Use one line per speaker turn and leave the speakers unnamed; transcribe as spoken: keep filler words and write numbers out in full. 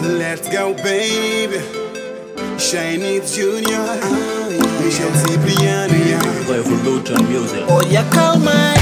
Let's go, baby. Shine Needs Junior. Michelle Cipriano.
Revolution Music.
Oh, yeah, call my